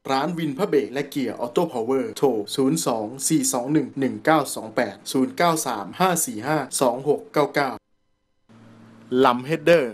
ร้านวินพระเบรกและเกียร์ออโต้พาวเวอร์โทร 02-421-1928 093-545-2699 ลำเฮดเดอร์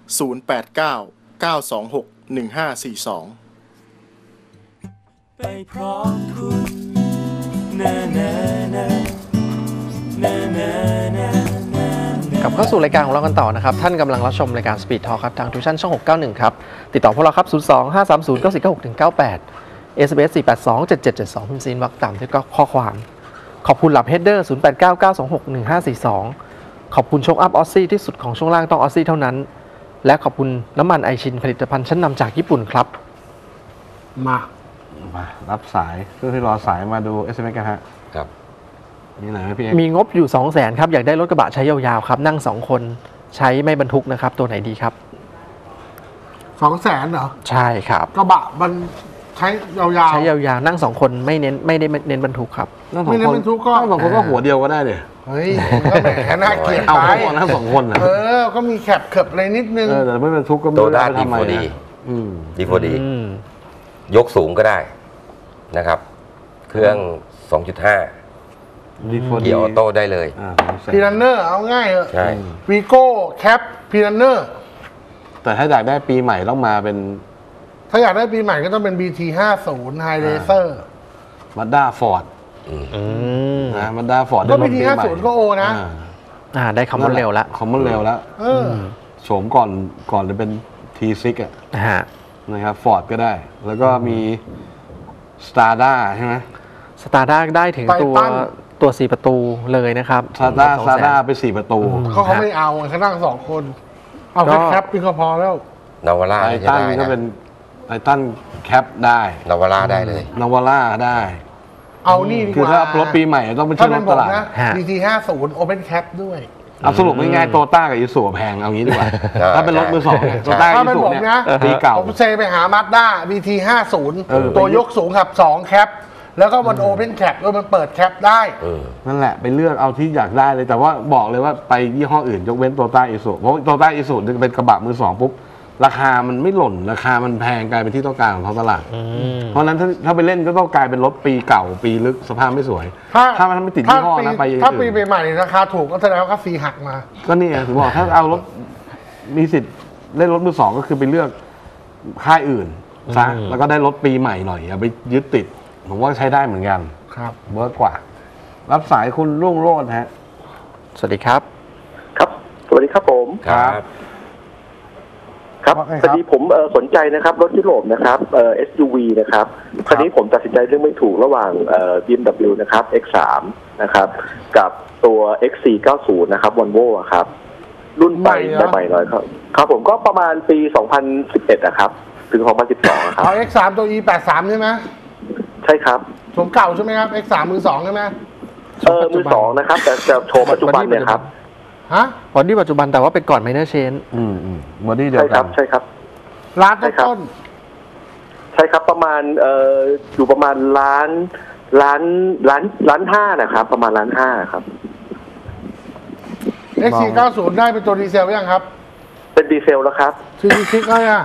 089-926-1542 ไปพร้อมคุณกลับเข้าสู่รายการของเรากันต่อนะครับท่านกำลังรับชมรายการ Speed Talk ครับทางทูชั่นช่อง691ครับติดต่อพวกเราครับ02-530-9496-98 SMS 482-7772พิมพ์ซีนวักต่ำที่ก็ข้อความขอบคุณหลับเฮดเดอร์ 0899261542 ขอบคุณโชคอัพออสซี่ที่สุดของช่วงล่างต้องออสซี่เท่านั้นและขอบคุณน้ำมันไอชินผลิตภัณฑ์ชั้นนำจากญี่ปุ่นครับมารับสายเพื่อที่รอสายมาดู SMS กันฮะครับมีไหนไหมพี่มีงบอยู่ 200,000 ครับอยากได้รถกระบะใช้ยาวๆครับนั่ง2คนใช้ไม่บรรทุกนะครับตัวไหนดีครับ 200,000 เหรอใช่ครับกระบะมันใช้ยาวๆใช้ยาวๆนั่ง2คนไม่ได้เน้นบรรทุกครับไม่เน้นบรรทุกก็นั่ง2คนก็หัวเดียวก็ได้เดี๋ยเฮ้ยก็แหมน่าเกลียดไปนั่ง2คนนะก็มีแคบเขิบอะไรนิดนึงแต่ไม่บรรทุกก็ไม่ได้ทำไมดีโฟดียกสูงก็ได้นะครับเครื่อง 2.5 เกียร์ออโต้ได้เลยพีรันเนอร์เอาง่ายเหรอใช่วีโก้แคปพีรันเนอร์แต่ถ้าอยากได้ปีใหม่ต้องมาเป็นถ้าอยากได้ปีใหม่ก็ต้องเป็น BT50 High Racer Mazda Ford นะ Mazda Ford ก็ BT50 ก็โอนะได้คอมมอนเร็วแล้วคอมมอนเร็วแล้วโฉมก่อนจะเป็น T6 อ่ะนะครับ Ford ก็ได้แล้วก็มี Strada ใช่ไหม Strada ได้ถึงตัว4ประตูเลยนะครับ Strada ไป4ประตูเขาไม่เอาเขานั่ง2คนเอาแค่แคปก็พอแล้วนาวาร่าไททันก็เป็นไททันแคปได้นาวาร่าได้เลยนาวาร่าได้เอานี่ดีกว่าคือถ้ารถปีใหม่ต้องเป็นชื่อรถตลาด BT50 Open Cap ด้วยเอาสรุปง่ายๆโตต้ากับอิซูแพงเอางี้ดีกว่าถ้าเป็นรถมือสองโตต้ากับอิซูเนี่ยปีเก่าผมเซไปหา Mazda BT50 ตัวยกสูงขับ2แคปแล้วก็มันโอเพนแคปด้วยมันเปิดแคปได้นั่นแหละไปเลือกเอาที่อยากได้เลยแต่ว่าบอกเลยว่าไปยี่ห้ออื่นยกเว้นโตต้าอิซูเพราะโตต้าอิซูเป็นกระบะมือสองปุ๊บราคามันไม่หล่นราคามันแพงกลายเป็นที่ต้องการของท้องตลาดเพราะนั้นถ้าไปเล่นก็ต้องกลายเป็นรถปีเก่าปีลึกสภาพไม่สวยถ้ามันไม่ติดยี่ห้อนะไปถ้าปีใหม่ราคาถูกก็แสดงว่าก็ฟรีหักมาก็นี่ถึงบอกถ้าเอารถมีสิทธิ์เล่นรถมือสองก็คือไปเลือกค่ายอื่นซะแล้วก็ได้รถปีใหม่หน่อยอย่าไปยึดติดผมว่าใช้ได้เหมือนกันครับเวิร์กกว่ารับสายคุณรุ่งโรจน์ฮะสวัสดีครับครับสวัสดีครับผมครับครับพอดีผมสนใจนะครับรถยุโรปนะครับSUV นะครับคราวนี้ผมตัดสินใจเรื่องไม่ถูกระหว่างBMW นะครับ X3 นะครับกับตัว XC90 นะครับ Volvo ครับรุ่นใหม่หน่อยครับผมก็ประมาณปี2011นะครับถึง2012ครับ X3 ตัว E83 ใช่ไหมใช่ครับโฉมเก่าใช่ไหมครับ X3 มือสองใช่ไหมมือสองนะครับแต่โฉมปัจจุบันเนี่ยครับบอดี้ปัจจุบันแต่ว่าเป็นก่อนไมเนอร์เชนบอดี้เดียวกันใช่ครับร้านต้นใช่ครับประมาณอยู่ประมาณล้านห้านะครับประมาณล้านห้าครับ XC90 ได้เป็นตัวดีเซลยังครับเป็นดีเซลแล้วครับ CC6อะไรอ่ะ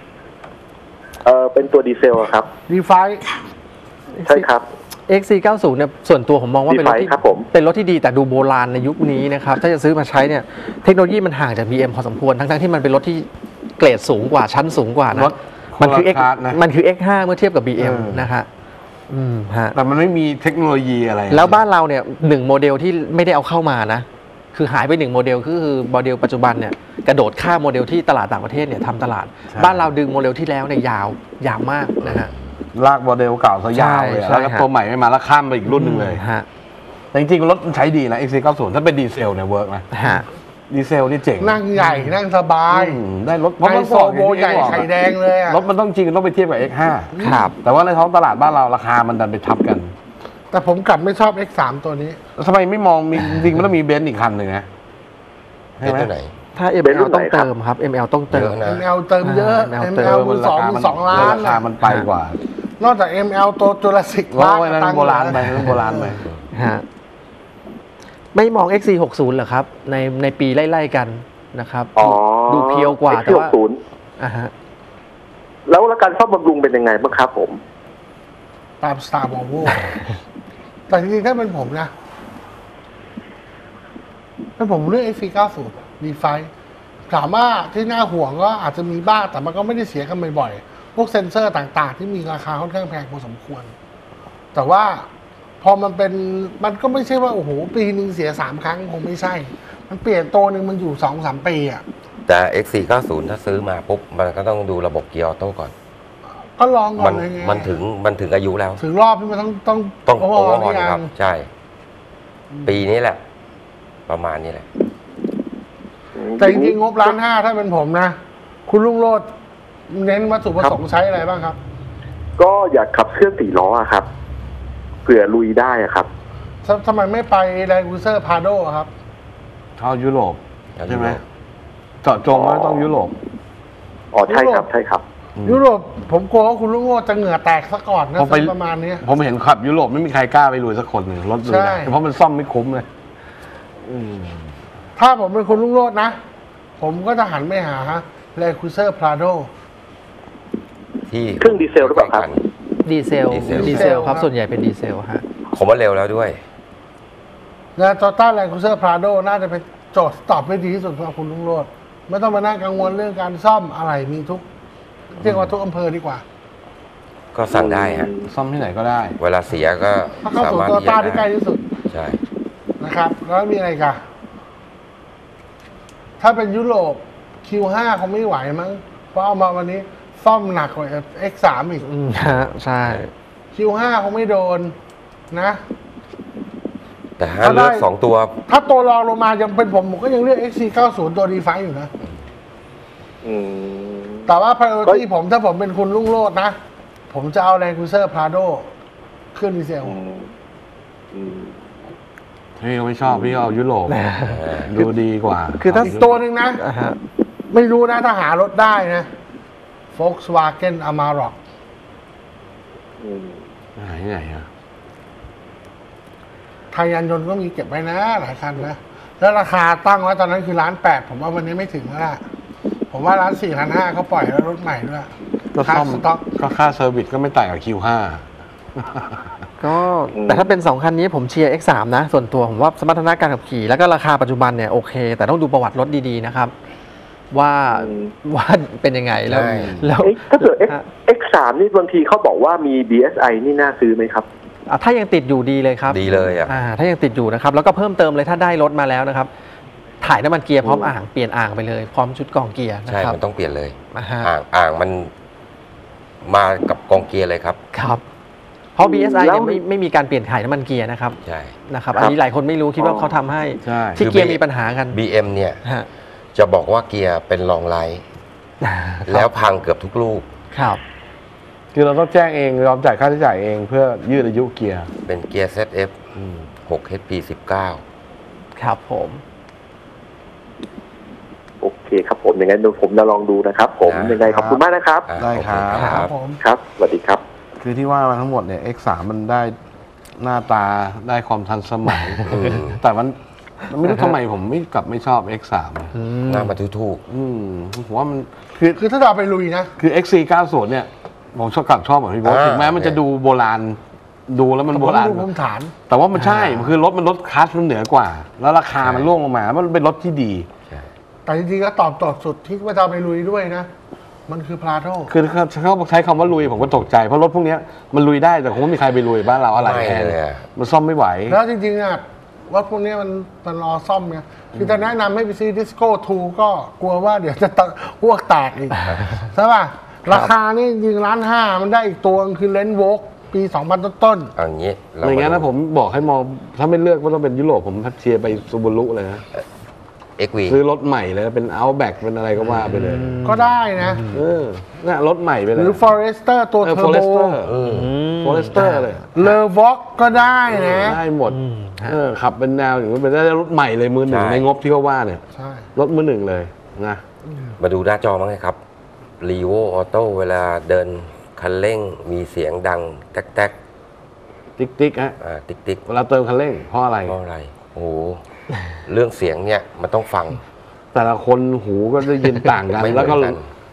เป็นตัวดีเซลครับดีไฟใช่ครับ XC90 เนี่ยส่วนตัวผมมองว่าเป็นรถที่ดีแต่ดูโบราณในยุคนี้นะครับถ้าจะซื้อมาใช้เนี่ยเทคโนโลยีมันห่างจาก BM พอสมควรทั้งที่มันเป็นรถที่เกรดสูงกว่าชั้นสูงกว่านะมันคือ X5 เมื่อเทียบกับ BM นะฮะแต่มันไม่มีเทคโนโลยีอะไรแล้วบ้านเราเนี่ย1โมเดลที่ไม่ได้เอาเข้ามานะคือหายไป1โมเดลคือโมเดลปัจจุบันเนี่ยกระโดดข้ามโมเดลที่ตลาดต่างประเทศเนี่ยทำตลาดบ้านเราดึงโมเดลที่แล้วเนี่ยยาวมากนะฮะลากโมเดลเก่าซะยาวเลยแล้วตัวใหม่ไม่มาแล้วข้ามไปอีกรุ่นหนึ่งเลยแต่จริงๆรถมันใช้ดีนะ XC90 ถ้าเป็นดีเซลเนี่ยเวิร์กนะดีเซลนี่เจ๋งนั่งใหญ่นั่งสบายได้รถไฮโซโบใหญ่ไข่แดงเลยรถมันต้องจริงต้องไปเทียบกับ X5 ครับแต่ว่าในท้องตลาดบ้านเราราคามันดันไปทับกันแต่ผมกลับไม่ชอบ X3 ตัวนี้ทำไมไม่มองจริงมันต้องมีเบนซ์อีกคันหนึ่งนะใช่ไหมถ้า ML ต้องเติมครับ ML ต้องเติม ML เติมเยอะ ML มือ2ล้านราคามันไปกว่านอกจาก ML ตัวจุลศิษย์ว่าโบราณไปฮะไม่มอง XC60 เหรอครับในปีไล่ๆกันนะครับดูเพียวกว่าแต่ว่าแล้วการซ่อมบำรุงเป็นยังไงบ้างครับผมตาม Star Volvo แต่จริงๆถ้าเป็นผมนะถ้าผมเลือก XC90 D5 ถามว่าที่น่าห่วงก็อาจจะมีบ้างแต่มันก็ไม่ได้เสียกันบ่อยๆพวกเซ็นเซอร์ต่างๆที่มีราคาค่อนข้างแพงพอสมควรแต่ว่าพอมันก็ไม่ใช่ว่าโอ้โหปีนึงเสีย3 ครั้งคงไม่ใช่มันเปลี่ยนตัวหนึ่งมันอยู่ 2-3 ปีอ่ะแต่ X490 ถ้าซื้อมาปุ๊บมันก็ต้องดูระบบเกียร์ออโต้ก่อนก็ลองก่อนมันถึงอายุแล้วถึงรอบที่มันต้องโอเวอร์ฮอลครับใช่ปีนี้แหละประมาณนี้แหละแต่จริงๆงบ1,500,000ถ้าเป็นผมนะคุณลุงโรจน์เน้นวัตถุประสงค์ใช้อะไรบ้างครับก็อยากขับเครื่อง4 ล้อครับเผื่อลุยได้ครับทำไมไม่ไปแลนด์ครูเซอร์พาโดครับเข้ายุโรปใช่ไหมเจาะจงว่าต้องยุโรปใช่ครับใช่ครับยุโรปผมกลัวว่าคุณลุงโรจน์จะเหงื่อแตกซะก่อนนะประมาณนี้ผมเห็นขับยุโรปไม่มีใครกล้าไปลุยสักคนหนึ่งรถลุยได้เพราะมันซ่อมไม่คุ้มเลยถ้าผมเป็นคุณลุงโรจน์นะผมก็จะหันไปหาแลนด์ครูเซอร์พาโดที่เครื่องดีเซลหรือเปล่าครับดีเซลครับส่วนใหญ่เป็นดีเซลฮะผมว่าเร็วแล้วด้วยนะโตต้าแลนด์ครูเซอร์พาโดน่าจะเป็นโจทย์ตอบได้ดีที่สุดสำหรับคุณลุงโรจน์ไม่ต้องมานั่งกังวลเรื่องการซ่อมอะไรมีทุกเรียกว่าทุกอำเภอดีกว่าก็สั่งได้ฮะซ่อมที่ไหนก็ได้เวลาเสียก็สามารถโตต้าที่ใกล้ที่สุดใช่นะครับแล้วมีอะไรกันถ้าเป็นยุโรป Q5 คงไม่ไหวมั้งเพราะเอามาวันนี้ซ่อมหนักกว่า X3 อีกใช่ Q5 คงไม่โดนนะแต่ถ้าเลือก2 ตัวถ้าตัวรองลงมายังเป็นผมก็ยังเลือก XC90 ตัว D5 อยู่นะแต่ว่า priority ผมถ้าผมเป็นคุณลุงโรจน์นะผมจะเอา Land Cruiser Prado เครื่องดีเซลพี่ก็ไม่ชอบพี่เอายุโรปดูดีกว่าคือถ้าตัวหนึ่งนะไม่รู้นะถ้าหารถได้นะ Volkswagen Amarok ไหนอะไทยยานยนต์ก็มีเก็บไว้นะหลายคันนะแล้วราคาตั้งไว้ตอนนั้นคือ1,800,000ผมว่าวันนี้ไม่ถึงแล้วล่ะผมว่า1,450,000เขาปล่อยแล้วรถใหม่ด้วยก็ซ่อมก็ค่าเซอร์วิสก็ไม่ต่างกับ Q5 ก็แต่ถ้าเป็น2 คันนี้ผมเชียร์ X3 นะส่วนตัวผมว่าสมรรถนะการขับขี่แล้วก็ราคาปัจจุบันเนี่ยโอเคแต่ต้องดูประวัติรถดีๆนะครับว่าเป็นยังไงแล้วถ้าเกิด X3 นี่บางทีเขาบอกว่ามี BSI นี่น่าซื้อไหมครับถ้ายังติดอยู่ดีเลยครับดีเลยถ้ายังติดอยู่นะครับแล้วก็เพิ่มเติมเลยถ้าได้รถมาแล้วนะครับถ่ายน้ำมันเกียร์พร้อมอ่างเปลี่ยนอ่างไปเลยพร้อมชุดกองเกียร์ใช่มันต้องเปลี่ยนเลยอ่างมันมากับกองเกียร์เลยครับครับเพราะ BSI เนี่ยไม่มีการเปลี่ยนถ่ายน้ำมันเกียร์นะครับใช่นะครับอันนี้หลายคนไม่รู้คิดว่าเขาทำให้ที่เกียร์มีปัญหากัน BM เนี่ยจะบอกว่าเกียร์เป็นลองไลท์แล้วพังเกือบทุกลูกครับคือเราต้องแจ้งเองยอมจ่ายค่าใช้จ่ายเองเพื่อยืดอายุเกียร์เป็นเกียร์ ZF 6 HP 19 ครับผมโอเคครับผมยังไงผมจะลองดูนะครับผมยังไงขอบคุณมากนะครับได้ครับผมครับสวัสดีครับคือที่ว่ามาทั้งหมดเนี่ย X3 มันได้หน้าตาได้ความทันสมัยแต่มันไม่รู้ทำไมผมไม่ชอบ X3 หน้ามาทู่ผมว่ามันคือถ้าเราไปลุยนะคือ XC90 เนี่ยผมชอบเหมือนพี่โบ๊ทถึงแม้มันจะดูโบราณดูแล้วมันโบราณแต่ว่ามันใช่คือรถคลาสมันเหนือกว่าแล้วราคามันร่วงลงมามันเป็นรถที่ดีแต่จริงๆก็ตอบโจทย์สุดที่ว่าจะไปลุยด้วยนะมันคือพลาโตคือเขาใช้คำว่าลุยผมก็ตกใจเพราะรถพวกนี้มันลุยได้แต่คงไม่มีใครไปลุยบ้านเราอะไรแพงมันซ่อมไม่ไหวแล้วจริงๆอ่ะว่าพวกนี้มันรอซ่อมไงคือจะแนะนำให้ไปซื้อดิสโก้2ก็กลัวว่าเดี๋ยวจะอ้วกแตกอีกใช่ป่ะราคานี่ยิง1,500,000มันได้อีกตัวคือเลนส์โวกปี2000ต้นๆอย่างนี้อย่างงั้นนะผมบอกให้มองถ้าไม่เลือกว่าต้องเป็นยุโรปผมเชียร์ไปซูบูรุเลยนะ XV ซื้อรถใหม่เลยเป็น Outback เป็นอะไรก็ว่าไปเลยก็ได้นะน่ะรถใหม่ไปเลยหรือ Forester ตัวเทอร์โบ Forester เลยเลอวอกก็ได้นะได้หมดขับเป็นแนวอย่างนี้เป็นได้รถใหม่เลยมือหนึ่งในงบที่เขาว่าเนี่ยรถมือหนึ่งเลยนะมาดูหน้าจอมั้งไงครับ Revo Auto เวลาเดินคันเร่งมีเสียงดังแต๊กติ๊กฮะติ๊กเวลาเติมคันเร่งเพราะอะไรโอ้เรื่องเสียงเนี่ยมันต้องฟังแต่ละคนหูก็ได้ยินต่างกันแล้วก็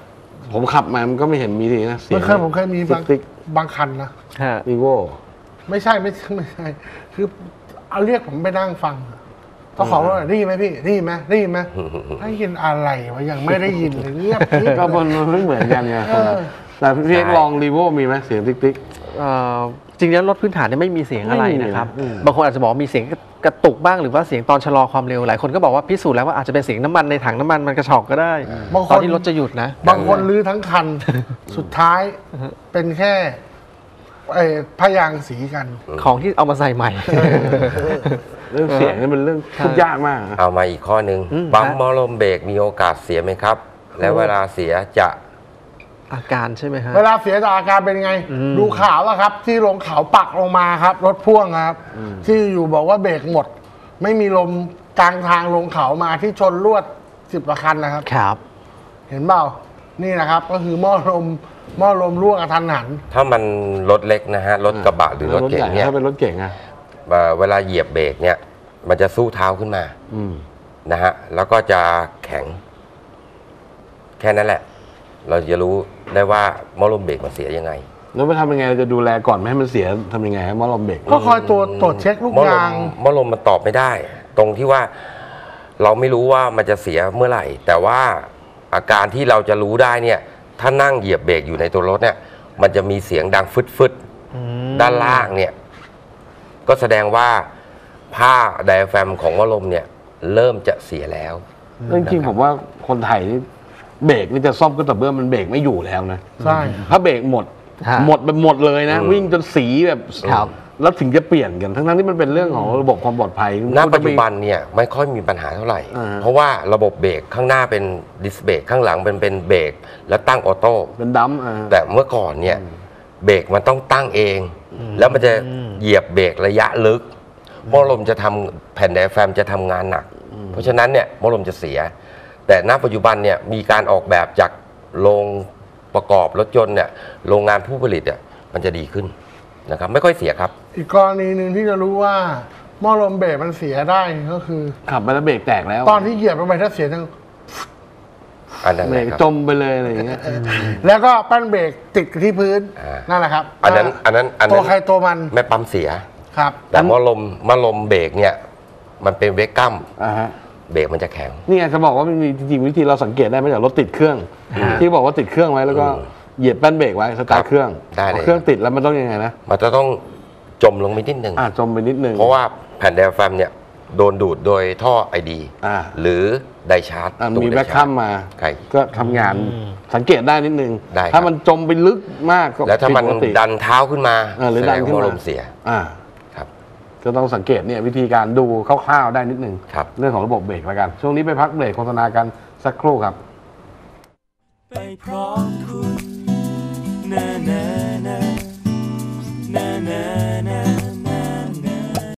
ผมขับมามันก็ไม่เห็นมีทีนะเสียงผมเคยมีบางคันนะวีโวไม่ใช่คือเอาเรียกผมไปนั่งฟังต้องขอว่าได้ยินไหมพี่ได้ยินไหมได้ยินอะไรวะยังไม่ได้ยินเลยเงียบก็มันไม่เหมือนกันไงแต่พี่เอกลองรีโวมีไหมเสียงติ๊กจริงๆแล้วรถพื้นฐานเนี่ยไม่มีเสียงอะไรนะครับบางคนอาจจะบอกมีเสียงกระตุกบ้างหรือว่าเสียงตอนชะลอความเร็วหลายคนก็บอกว่าพิสูจน์แล้วว่าอาจจะเป็นเสียงน้ำมันในถังน้ำมันมันกระชอกก็ได้ตอนที่รถจะหยุดนะบางคนลื้อทั้งคันสุดท้ายเป็นแค่พยางสีกันของที่เอามาใส่ใหม่เรื่องเสียงนี่เป็นเรื่องพูดยากมากเอามาอีกข้อหนึ่งปั๊มหม้อลมเบรกมีโอกาสเสียไหมครับและเวลาเสียจะอาการใช่ไหมฮะเวลาเสียจากอาการเป็นไงดูข่าวแล้วครับที่ลงเขาปักลงมาครับรถพ่วงครับที่อยู่บอกว่าเบรกหมดไม่มีลมกลางทางลงเขามาที่ชนลวด10 กว่าคันนะครับครับเห็นเปล่านี่นะครับก็คือหม้อลมรั่วกระทันหันถ้ามันรถเล็กนะฮะรถกระบะหรือรถเก๋งเนี่ยถ้าเป็นรถเก๋งอะเวลาเหยียบเบรกเนี่ยมันจะสู้เท้าขึ้นมานะฮะแล้วก็จะแข็งแค่นั้นแหละเราจะรู้ได้ว่าหม้อลมเบรกมันเสียยังไงแล้วไปทำยังไงเราจะดูแลก่อนไม่ให้มันเสียทำยังไงให้หม้อลมเบรกก็คอยตรวจเช็คลูกยางหม้อลมมันตอบไม่ได้ตรงที่ว่าเราไม่รู้ว่ามันจะเสียเมื่อไหร่แต่ว่าอาการที่เราจะรู้ได้เนี่ยถ้านั่งเหยียบเบรกอยู่ในตัวรถเนี่ยมันจะมีเสียงดังฟึดด้านล่างเนี่ยก็แสดงว่าผ้าไดอะแฟรมของหม้อลมเนี่ยเริ่มจะเสียแล้วจริงๆผมว่าคนไทยนี่เบรกนี่จะซ่อมก็แต่เมื่อมันเบรกไม่อยู่แล้วนะใช่ถ้าเบรกหมดแบบหมดเลยนะวิ่งจนสีแบบแล้วถึงจะเปลี่ยนกันทั้งนั้นที่มันเป็นเรื่องของระบบความปลอดภัยณปัจจุบันเนี่ยไม่ค่อยมีปัญหาเท่าไหร่เพราะว่าระบบเบรกข้างหน้าเป็นดิสเบรกข้างหลังเป็นเบรกแล้วตั้งออโต้เป็นดัมแต่เมื่อก่อนเนี่ยเบรกมันต้องตั้งเองแล้วมันจะเหยียบเบรกระยะลึกหม้อลมจะทำแผ่นไดอะแฟรมจะทำงานหนักเพราะฉะนั้นเนี่ยหม้อลมจะเสียแต่ณปัจจุบันเนี่ยมีการออกแบบจากโรงประกอบรถยนต์เนี่ยโรงงานผู้ผลิตเนี่ยมันจะดีขึ้นนะครับไม่ค่อยเสียครับอีกกรณีหนึ่งที่จะรู้ว่าหม้อลมเบรกมันเสียได้ก็คือขับไปแล้วเบรกแตกแล้วตอนที่เหยียบลงไปถ้าเสียทั้งอันนั้นเบรกจมไปเลยอะไรอย่างเงี้ยแล้วก็แป้นเบรกติดที่พื้นนั่นแหละครับอันนั้นตัวใครตัวมันไม่ปั๊มเสียครับแต่หม้อลมเบรกเนี่ยมันเป็นเวกัมเบรกมันจะแข็งนี่จะบอกว่ามันมีจริงๆวิธีเราสังเกตได้มาจากรถติดเครื่องที่บอกว่าติดเครื่องไว้แล้วก็เหยียบแป้นเบรกไว้สตาร์ทเครื่องเครื่องติดแล้วมันต้องยังไงนะมันจะต้องจมลงไปนิดนึงจมไปนิดนึงเพราะว่าแผ่นไดอะแฟรมเนี่ยโดนดูดโดยท่อไอดีหรือไดชาร์จมีแบ็คคัมมาก็ทำงานสังเกตได้นิดนึงถ้ามันจมไปลึกมากแล้วถ้ามันดันเท้าขึ้นมาหรือดันขึ้นมาลมเสียก็ต้องสังเกตเนี่ยวิธีการดูคร่าวๆได้นิดนึงเรื่องของระบบเบรกแล้วกันช่วงนี้ไปพักเบรกโฆษณากันสักครู่ครับไปพร้อมคุณ